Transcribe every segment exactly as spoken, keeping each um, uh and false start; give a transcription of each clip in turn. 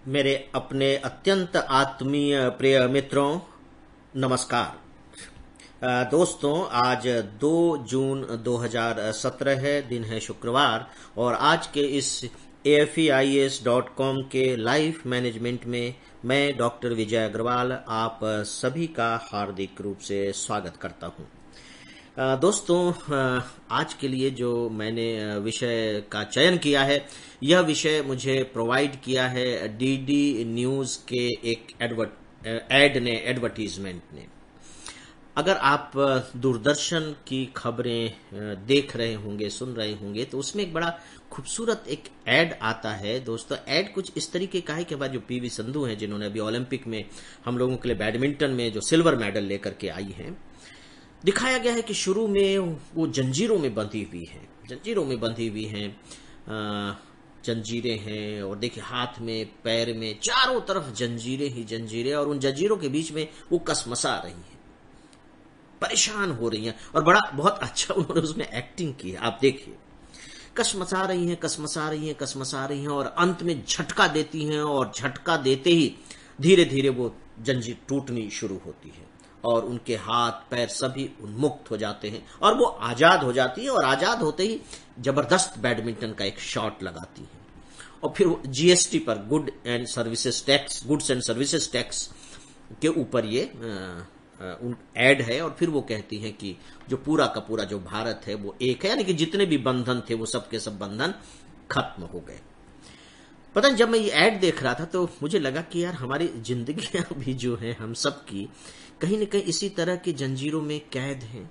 मेरे अपने अत्यंत आत्मीय प्रिय मित्रों, नमस्कार। अ, दोस्तों, आज दो जून दो हज़ार सत्रह है, दिन है शुक्रवार, और आज के इस A F E I S dot com के लाइफ मैनेजमेंट में मैं डॉक्टर विजय अग्रवाल आप सभी का हार्दिक रूप से स्वागत करता हूं। अ, दोस्तों, अ, आज के लिए जो मैंने अ, विषय का चयन किया है, यह विषय मुझे प्रोवाइड किया है डी डी न्यूज़ के एक एडवर्ट एड ने एडवर्टीजमेंट ने। अगर आप अ, दूरदर्शन की खबरें अ, देख रहे होंगे, सुन रहे होंगे, तो उसमें एक बड़ा खूबसूरत एक एड आता है। दोस्तों, एड कुछ इस तरीके का है कि हमारे जो पी वी संधू हैं, जिन्होंने अभी ओलंपिक में हम लोगों के लिए बैडमिंटन में जो सिल्वर मेडल लेकर के आई हैं, दिखाया गया है कि शुरू में वो जंजीरों में बंधी हुई हैं, जंजीरों में बंधी हुई हैं, अ, जंजीरें हैं, और देखिए हाथ में, पैर में, चारों तरफ जंजीरें ही जंजीरें, और उन जंजीरों के बीच में वो कसमसा रही हैं, परेशान हो रही हैं, और बड़ा बहुत अच्छा उन्होंने उसमें एक्टिंग की है। आप देखिए, कसमसा रही हैं, कसमसा रही हैं, कसमसा रही हैं, और अंत में झटका देती हैं, और झटका देते ही धीरे धीरे वो जंजीर टूटनी शुरू होती है, और उनके हाथ पैर सभी उन्मुक्त हो जाते हैं, और वो आजाद हो जाती है, और आजाद होते ही जबरदस्त बैडमिंटन का एक शॉट लगाती है, और फिर वो जी एस टी पर, good and services tax, goods and services tax के ऊपर ये आ, आ, उन एड है, और फिर वो कहती हैं कि जो पूरा का पूरा जो भारत है वो एक है, यानी कि जितने भी बंधन थे वो सब के सब बंधन खत्म हो गए। पता नहीं, जब मैं ये ऐड देख रहा था तो मुझे लगा कि यार हमारी जिंदगियां भी जो है हम सब की कहीं न कहीं इसी तरह की जंजीरों में कैद हैं।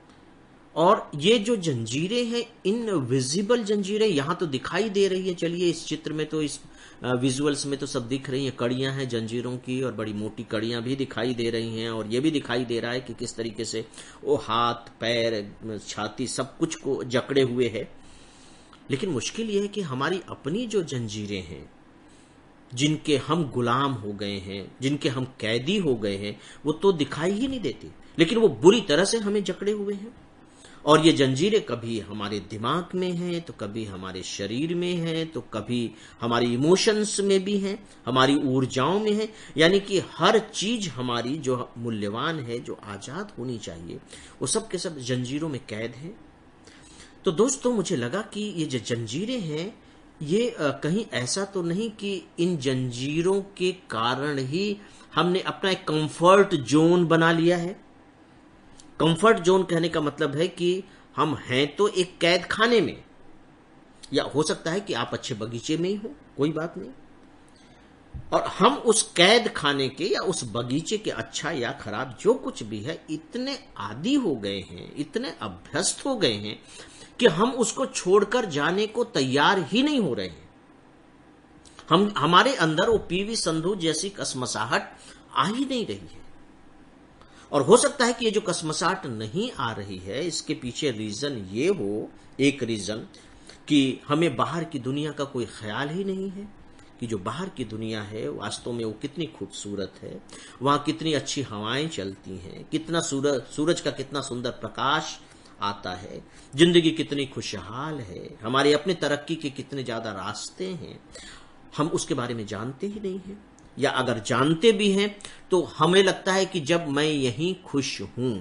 और ये जो जंजीरें हैं, इनविजिबल जंजीरें यहां तो दिखाई दे रही है। चलिए, इस चित्र में तो, इस विजुअल्स में तो सब दिख रही हैं, कड़ियां हैं जंजीरों की, और बड़ी मोटी कड़ियां भी दिखाई दे रही हैं, और ये भी दिखाई दे रहा है कि किस तरीके से वो हाथ पैर छाती सब कुछ को जकड़े हुए है। लेकिन मुश्किल यह है कि हमारी अपनी जो जंजीरें हैं, जिनके हम गुलाम हो गए हैं, जिनके हम कैदी हो गए हैं, वो तो दिखाई ही नहीं देती, लेकिन वो बुरी तरह से हमें जकड़े हुए हैं। और ये जंजीरें कभी हमारे दिमाग में हैं, तो कभी हमारे शरीर में हैं, तो कभी हमारी इमोशंस में भी हैं, हमारी ऊर्जाओं में हैं, यानी कि हर चीज हमारी जो मूल्यवान है, जो आजाद होनी चाहिए, वो सब के सब जंजीरों में कैद है। तो दोस्तों, मुझे लगा कि ये जो जंजीरें हैं, ये कहीं ऐसा तो नहीं कि इन जंजीरों के कारण ही हमने अपना एक कंफर्ट जोन बना लिया है। कंफर्ट जोन कहने का मतलब है कि हम हैं तो एक कैद खाने में, या हो सकता है कि आप अच्छे बगीचे में ही हो, कोई बात नहीं, और हम उस कैद खाने के या उस बगीचे के, अच्छा या खराब जो कुछ भी है, इतने आदी हो गए हैं, इतने अभ्यस्त हो गए हैं कि हम उसको छोड़कर जाने को तैयार ही नहीं हो रहे हैं। हम हमारे अंदर वो पी वी संधू जैसी कसमसाहट आ ही नहीं रही है। और हो सकता है कि ये जो कसमसाहट नहीं आ रही है, इसके पीछे रीजन ये हो, एक रीजन, कि हमें बाहर की दुनिया का कोई ख्याल ही नहीं है, कि जो बाहर की दुनिया है वास्तव में वो कितनी खूबसूरत है, वहां कितनी अच्छी हवाएं चलती हैं, कितना सूरज सूरज का कितना सुंदर प्रकाश आता है, जिंदगी कितनी खुशहाल है, हमारे अपने तरक्की के कितने ज्यादा रास्ते हैं, हम उसके बारे में जानते ही नहीं हैं। या अगर जानते भी हैं तो हमें लगता है कि जब मैं यहीं खुश हूं,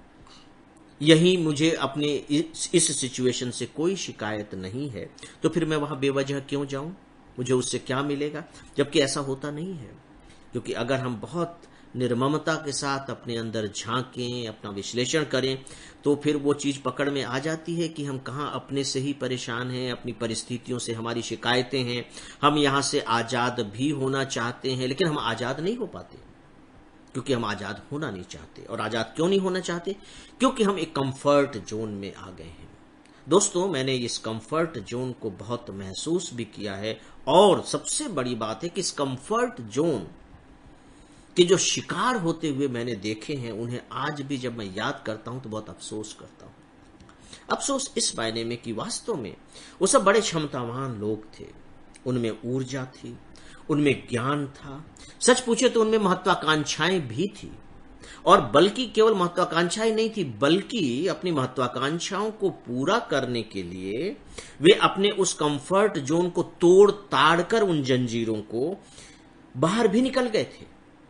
यहीं मुझे अपने इस, इस सिचुएशन से कोई शिकायत नहीं है, तो फिर मैं वहां बेवजह क्यों जाऊं, मुझे उससे क्या मिलेगा। जबकि ऐसा होता नहीं है, क्योंकि अगर हम बहुत निर्ममता के साथ अपने अंदर झांकें, अपना विश्लेषण करें, तो फिर वो चीज पकड़ में आ जाती है कि हम कहाँ अपने से ही परेशान हैं, अपनी परिस्थितियों से हमारी शिकायतें हैं। हम यहां से आजाद भी होना चाहते हैं, लेकिन हम आजाद नहीं हो पाते, क्योंकि हम आजाद होना नहीं चाहते। और आजाद क्यों नहीं होना चाहते? क्योंकि हम एक कंफर्ट जोन में आ गए हैं। दोस्तों, मैंने इस कंफर्ट जोन को बहुत महसूस भी किया है, और सबसे बड़ी बात है कि इस कंफर्ट जोन कि जो शिकार होते हुए मैंने देखे हैं, उन्हें आज भी जब मैं याद करता हूं तो बहुत अफसोस करता हूं। अफसोस इस मायने में कि वास्तव में वो सब बड़े क्षमतावान लोग थे, उनमें ऊर्जा थी, उनमें ज्ञान था, सच पूछे तो उनमें महत्वाकांक्षाएं भी थी, और बल्कि केवल महत्वाकांक्षाएं नहीं थी, बल्कि अपनी महत्वाकांक्षाओं को पूरा करने के लिए वे अपने उस कंफर्ट जोन को तोड़ ताड़ कर उन जंजीरों को बाहर भी निकल गए थे,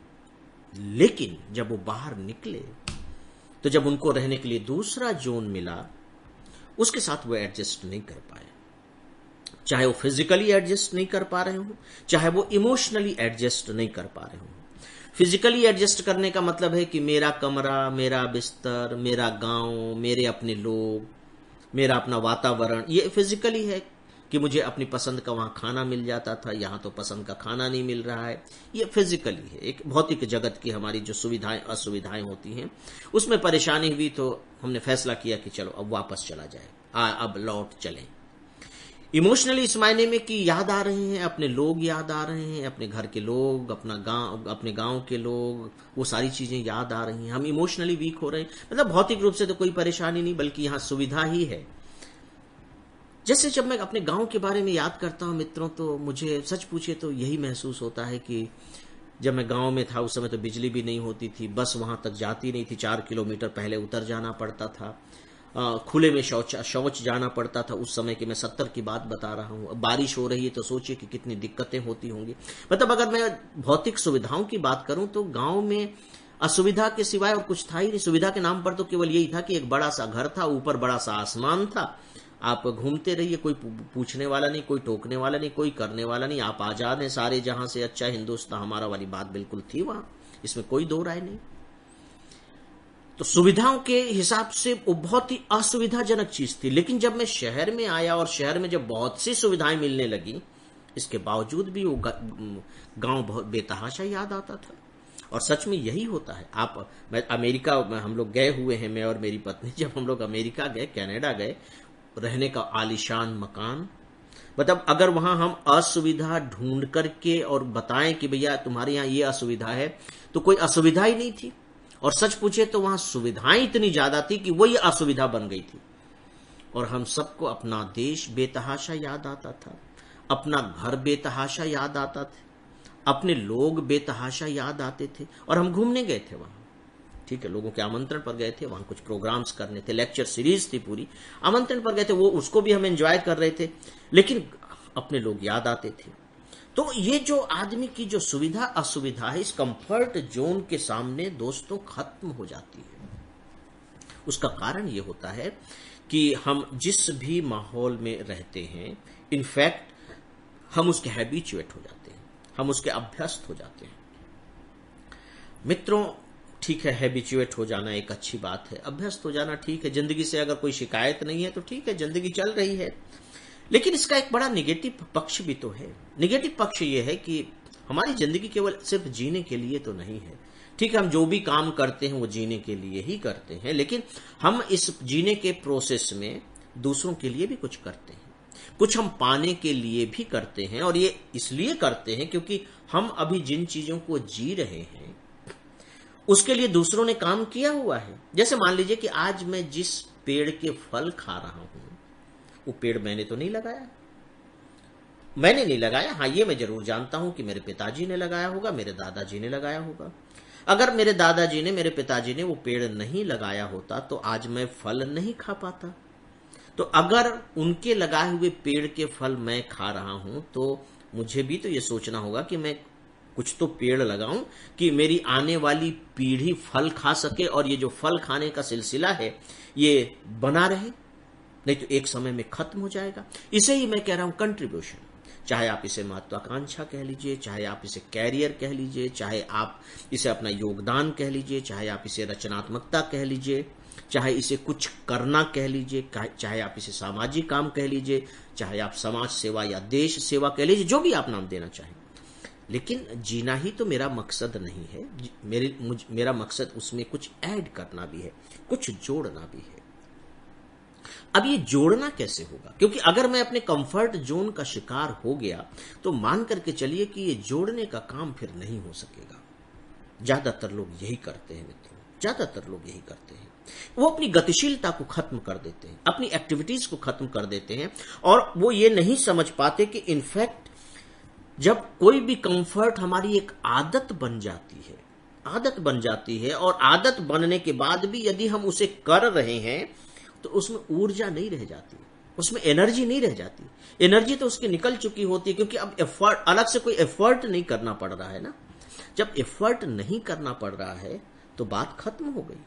लेकिन जब वो बाहर निकले तो जब उनको रहने के लिए दूसरा जोन मिला, उसके साथ वो एडजस्ट नहीं कर पाए। चाहे वो फिजिकली एडजस्ट नहीं कर पा रहे हो, चाहे वो इमोशनली एडजस्ट नहीं कर पा रहे हो। फिजिकली एडजस्ट करने का मतलब है कि मेरा कमरा, मेरा बिस्तर, मेरा गांव, मेरे अपने लोग, मेरा अपना वातावरण, ये फिजिकली है कि मुझे अपनी पसंद का वहां खाना मिल जाता था, यहां तो पसंद का खाना नहीं मिल रहा है। ये फिजिकली है, एक भौतिक जगत की हमारी जो सुविधाएं असुविधाएं होती हैं, उसमें परेशानी हुई तो हमने फैसला किया कि चलो अब वापस चला जाए, आ, अब लौट चलें। इमोशनली इस मायने में कि याद आ रहे हैं, अपने लोग याद आ रहे हैं, अपने घर के लोग, अपना गांव, अपने गांव के लोग, वो सारी चीजें याद आ रही हैं। हम इमोशनली वीक हो रहे हैं, मतलब भौतिक रूप से तो कोई परेशानी नहीं, बल्कि यहां सुविधा ही है। जैसे जब मैं अपने गांव के बारे में याद करता हूं मित्रों, तो मुझे सच पूछे तो यही महसूस होता है कि जब मैं गांव में था उस समय तो बिजली भी नहीं होती थी, बस वहां तक जाती नहीं थी, चार किलोमीटर पहले उतर जाना पड़ता था, आ, खुले में शौच शौच जाना पड़ता था। उस समय की मैं सत्तर की बात बता रहा हूं। बारिश हो रही है तो सोचिए कि कितनी दिक्कतें होती होंगी। मतलब अगर मैं भौतिक सुविधाओं की बात करूं तो गांव में असुविधा के सिवाय और कुछ था ही नहीं। सुविधा के नाम पर तो केवल यही था कि एक बड़ा सा घर था, ऊपर बड़ा सा आसमान था, आप घूमते रहिए, कोई पूछने वाला नहीं, कोई टोकने वाला नहीं, कोई करने वाला नहीं, आप आजाद हैं, सारे जहां से अच्छा हिंदुस्तान हमारा वाली बात बिल्कुल थी वहां, इसमें कोई दो राय नहीं। तो सुविधाओं के हिसाब से वो बहुत ही असुविधाजनक चीज थी। लेकिन जब मैं शहर में आया और शहर में जब बहुत सी सुविधाएं मिलने लगी, इसके बावजूद भी वो गांव बहुत बेतहाशा याद आता था। और सच में यही होता है। आप मैं अमेरिका हम लोग गए हुए हैं, मैं और मेरी पत्नी, जब हम लोग अमेरिका गए, कनाडा गए, रहने का आलीशान मकान, मतलब अगर वहां हम असुविधा ढूंढ करके और बताएं कि भैया तुम्हारे यहां ये असुविधा है, तो कोई असुविधा ही नहीं थी। और सच पूछे तो वहां सुविधाएं इतनी ज्यादा थी कि वही असुविधा बन गई थी। और हम सबको अपना देश बेतहाशा याद आता था, अपना घर बेतहाशा याद आता था, अपने लोग बेतहाशा याद आते थे। और हम घूमने गए थे वहां, ठीक है, लोगों के आमंत्रण पर गए थे, वहां कुछ प्रोग्राम्स करने थे, लेक्चर सीरीज थी पूरी, आमंत्रण पर गए थे, वो उसको भी हम एंजॉय कर रहे थे, लेकिन अपने लोग याद आते थे। तो ये जो आदमी की जो सुविधा असुविधा है, इस कंफर्ट जोन के सामने दोस्तों खत्म हो जाती है। उसका कारण ये होता है कि हम जिस भी माहौल में रहते हैं, इनफैक्ट हम उसके हैबिचुएट हो जाते हैं, हम उसके अभ्यस्त हो जाते हैं। मित्रों, ठीक है, हैबिचुएट हो जाना एक अच्छी बात है, अभ्यस्त हो जाना ठीक है। जिंदगी से अगर कोई शिकायत नहीं है तो ठीक है, जिंदगी चल रही है। लेकिन इसका एक बड़ा निगेटिव पक्ष भी तो है। निगेटिव पक्ष ये है कि हमारी जिंदगी केवल सिर्फ जीने के लिए तो नहीं है। ठीक है, हम जो भी काम करते हैं वो जीने के लिए ही करते हैं, लेकिन हम इस जीने के प्रोसेस में दूसरों के लिए भी कुछ करते हैं, कुछ हम पाने के लिए भी करते हैं। और ये इसलिए करते हैं क्योंकि हम अभी जिन चीजों को जी रहे हैं उसके लिए दूसरों ने काम किया हुआ है। जैसे मान लीजिए कि आज मैं जिस पेड़ के फल खा रहा हूं, वो पेड़ मैंने तो नहीं लगाया, मैंने नहीं लगाया। हाँ, ये मैं जरूर जानता हूं कि मेरे पिताजी ने लगाया होगा, मेरे दादाजी ने लगाया होगा। अगर मेरे दादाजी ने, मेरे पिताजी ने वो पेड़ नहीं लगाया होता तो आज मैं फल नहीं खा पाता। तो अगर उनके लगाए हुए पेड़ के फल मैं खा रहा हूं तो मुझे भी तो ये सोचना होगा कि मैं कुछ तो पेड़ लगाऊं कि मेरी आने वाली पीढ़ी फल खा सके और ये जो फल खाने का सिलसिला है ये बना रहे, नहीं तो एक समय में खत्म हो जाएगा। इसे ही मैं कह रहा हूं कंट्रीब्यूशन। चाहे आप इसे महत्वाकांक्षा कह लीजिए, चाहे आप इसे कैरियर कह लीजिए, चाहे आप इसे अपना योगदान कह लीजिए, चाहे आप इसे रचनात्मकता कह लीजिए, चाहे इसे कुछ करना कह लीजिए, चाहे आप इसे सामाजिक काम कह लीजिए, चाहे आप समाज सेवा या देश सेवा कह लीजिए, जो भी आप नाम देना चाहें। लेकिन जीना ही तो मेरा मकसद नहीं है। मेरे मुझ, मेरा मकसद उसमें कुछ ऐड करना भी है, कुछ जोड़ना भी है। अब ये जोड़ना कैसे होगा? क्योंकि अगर मैं अपने कंफर्ट जोन का शिकार हो गया तो मान करके चलिए कि ये जोड़ने का काम फिर नहीं हो सकेगा। ज्यादातर लोग यही करते हैं मित्रों, ज्यादातर लोग यही करते हैं। वो अपनी गतिशीलता को खत्म कर देते हैं, अपनी एक्टिविटीज को खत्म कर देते हैं, और वो ये नहीं समझ पाते कि इनफैक्ट जब कोई भी कंफर्ट हमारी एक आदत बन जाती है, आदत बन जाती है, और आदत बनने के बाद भी यदि हम उसे कर रहे हैं तो उसमें ऊर्जा नहीं रह जाती। उसमें एनर्जी नहीं रह जाती। एनर्जी तो उसकी निकल चुकी होती है, क्योंकि अब एफर्ट, अलग से कोई एफर्ट नहीं करना पड़ रहा है ना। जब एफर्ट नहीं करना पड़ रहा है तो बात खत्म हो गई।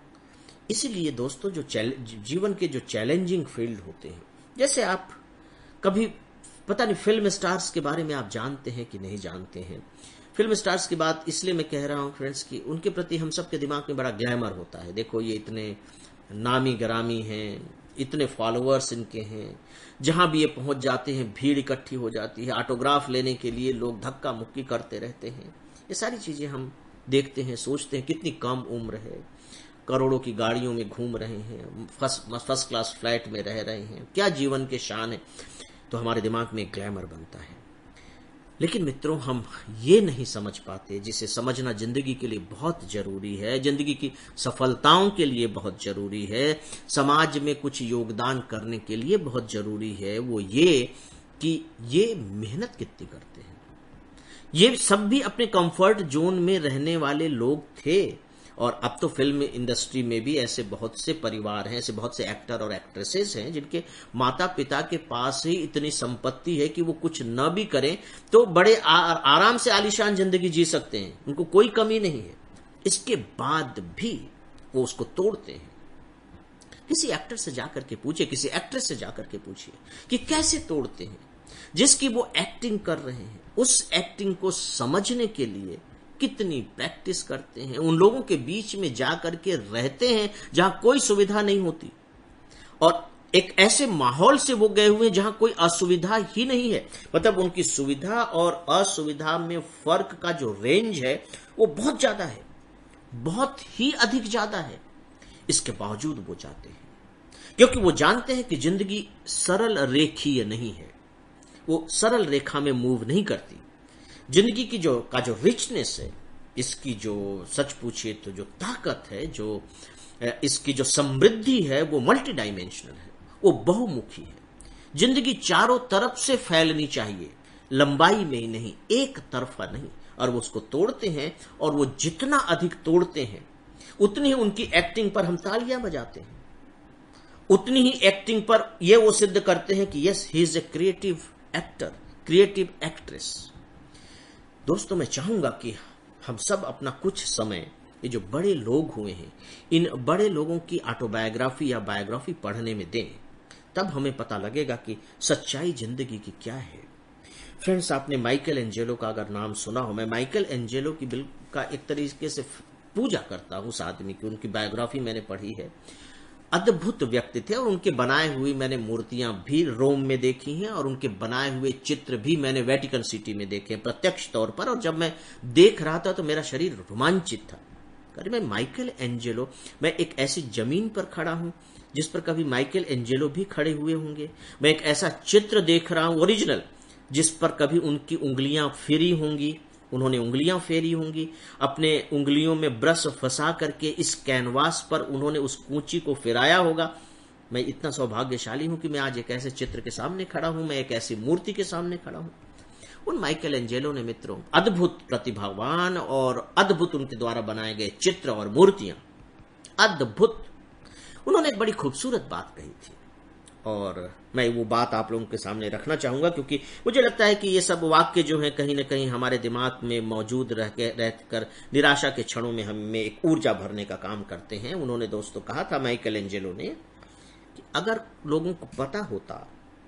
इसीलिए दोस्तों, जो जीवन के जो चैलेंजिंग फील्ड होते हैं, जैसे आप कभी पता नहीं फिल्म स्टार्स के बारे में आप जानते हैं कि नहीं जानते हैं। फिल्म स्टार्स की बात इसलिए मैं कह रहा हूं फ्रेंड्स कि उनके प्रति हम सबके दिमाग में बड़ा ग्लैमर होता है। देखो, ये इतने नामी ग्रामी हैं, इतने फॉलोअर्स इनके हैं, जहां भी ये पहुंच जाते हैं भीड़ इकट्ठी हो जाती है, ऑटोग्राफ लेने के लिए लोग धक्का मुक्की करते रहते हैं। ये सारी चीजें हम देखते हैं, सोचते हैं कितनी कम उम्र है, करोड़ों की गाड़ियों में घूम रहे हैं, फर्स्ट फर्स्ट क्लास फ्लाइट में रह रहे हैं, क्या जीवन के शान है। तो हमारे दिमाग में ग्लैमर बनता है। लेकिन मित्रों, हम ये नहीं समझ पाते, जिसे समझना जिंदगी के लिए बहुत जरूरी है, जिंदगी की सफलताओं के लिए बहुत जरूरी है, समाज में कुछ योगदान करने के लिए बहुत जरूरी है। वो ये कि ये मेहनत कितनी करते हैं। ये सब भी अपने कंफर्ट जोन में रहने वाले लोग थे, और अब तो फिल्म इंडस्ट्री में भी ऐसे बहुत से परिवार हैं, ऐसे बहुत से एक्टर और एक्ट्रेसेस हैं जिनके माता पिता के पास ही इतनी संपत्ति है कि वो कुछ न भी करें तो बड़े आ, आराम से आलीशान जिंदगी जी सकते हैं, उनको कोई कमी नहीं है। इसके बाद भी वो उसको तोड़ते हैं। किसी एक्टर से जाकर के पूछिए, किसी एक्ट्रेस से जाकर के पूछिए कि कैसे तोड़ते हैं। जिसकी वो एक्टिंग कर रहे हैं, उस एक्टिंग को समझने के लिए कितनी प्रैक्टिस करते हैं, उन लोगों के बीच में जाकर के रहते हैं जहां कोई सुविधा नहीं होती, और एक ऐसे माहौल से वो गए हुए हैं जहां कोई असुविधा ही नहीं है। मतलब उनकी सुविधा और असुविधा में फर्क का जो रेंज है वो बहुत ज्यादा है, बहुत ही अधिक ज्यादा है। इसके बावजूद वो जाते हैं, क्योंकि वो जानते हैं कि जिंदगी सरल रेखीय नहीं है, वो सरल रेखा में मूव नहीं करती। जिंदगी की जो का जो रिचनेस है, इसकी जो सच पूछिए तो जो ताकत है, जो इसकी जो समृद्धि है, वो मल्टी डायमेंशनल है, वो बहुमुखी है। जिंदगी चारों तरफ से फैलनी चाहिए, लंबाई में ही नहीं, एक तरफा नहीं। और वो उसको तोड़ते हैं, और वो जितना अधिक तोड़ते हैं उतनी ही उनकी एक्टिंग पर हम तालियां बजाते हैं, उतनी ही एक्टिंग पर ये वो सिद्ध करते हैं कि yes, he is a creative actor, creative actress. दोस्तों, मैं चाहूंगा कि हम सब अपना कुछ समय, ये जो बड़े लोग हुए हैं, इन बड़े लोगों की ऑटोबायोग्राफी या बायोग्राफी पढ़ने में दें, तब हमें पता लगेगा कि सच्चाई जिंदगी की क्या है। फ्रेंड्स, आपने माइकल एंजेलो का अगर नाम सुना हो, मैं माइकल एंजेलो की बिल का एक तरीके से पूजा करता हूं उस आदमी की। उनकी बायोग्राफी मैंने पढ़ी है, अद्भुत व्यक्ति थे, और उनके बनाए हुए मैंने मूर्तियां भी रोम में देखी हैं, और उनके बनाए हुए चित्र भी मैंने वेटिकन सिटी में देखे हैं प्रत्यक्ष तौर पर। और जब मैं देख रहा था तो मेरा शरीर रोमांचित था। अरे मैं माइकल एंजेलो, मैं एक ऐसी जमीन पर खड़ा हूं जिस पर कभी माइकल एंजेलो भी खड़े हुए होंगे। मैं एक ऐसा चित्र देख रहा हूं ओरिजिनल, जिस पर कभी उनकी उंगलियां फिरी होंगी, उन्होंने उंगलियां फेरी होंगी, अपने उंगलियों में ब्रश फंसा करके इस कैनवास पर उन्होंने उस कूंची को फिराया होगा। मैं इतना सौभाग्यशाली हूं कि मैं आज एक ऐसे चित्र के सामने खड़ा हूं, मैं एक ऐसी मूर्ति के सामने खड़ा हूं। उन माइकल एंजेलो ने मित्रों, अद्भुत प्रतिभावान और अद्भुत उनके द्वारा बनाए गए चित्र और मूर्तियां, अद्भुत। उन्होंने एक बड़ी खूबसूरत बात कही थी, और मैं वो बात आप लोगों के सामने रखना चाहूंगा, क्योंकि मुझे लगता है कि ये सब वाक्य जो हैं कहीं न कहीं हमारे दिमाग में मौजूद रह के रहकर निराशा के क्षणों में हमें एक ऊर्जा भरने का काम करते हैं। उन्होंने दोस्तों कहा था, माइकल एंजेलो ने, कि अगर लोगों को पता होता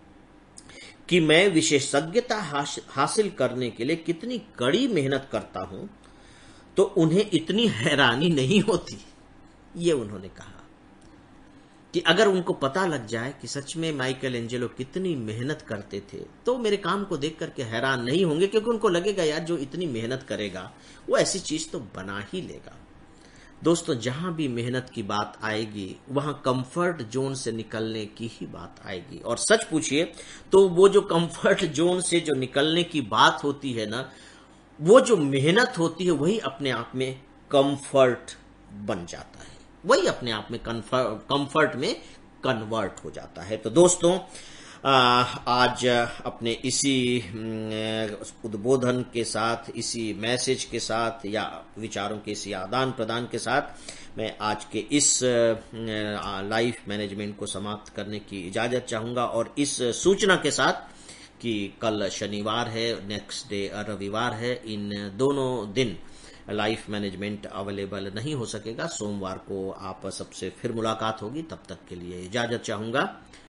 कि मैं विशेषज्ञता हासिल करने के लिए कितनी कड़ी मेहनत करता हूं, तो उन्हें इतनी हैरानी नहीं होती। ये उन्होंने कहा कि अगर उनको पता लग जाए कि सच में माइकल एंजेलो कितनी मेहनत करते थे, तो मेरे काम को देख करके हैरान नहीं होंगे, क्योंकि उनको लगेगा यार जो इतनी मेहनत करेगा वो ऐसी चीज तो बना ही लेगा। दोस्तों, जहां भी मेहनत की बात आएगी वहां कंफर्ट जोन से निकलने की ही बात आएगी। और सच पूछिए तो वो जो कंफर्ट जोन से जो निकलने की बात होती है ना, वो जो मेहनत होती है वही अपने आप में कंफर्ट बन जाता है, वही अपने आप में कंफर्ट में कन्वर्ट हो जाता है। तो दोस्तों, आज अपने इसी उद्बोधन के साथ, इसी मैसेज के साथ या विचारों के इसी आदान प्रदान के साथ मैं आज के इस लाइफ मैनेजमेंट को समाप्त करने की इजाज़त चाहूँगा, और इस सूचना के साथ कि कल शनिवार है, नेक्स्ट डे रविवार है, इन दोनों दिन लाइफ मैनेजमेंट अवेलेबल नहीं हो सकेगा। सोमवार को आप सबसे फिर मुलाकात होगी, तब तक के लिए इजाज़त चाहूँगा।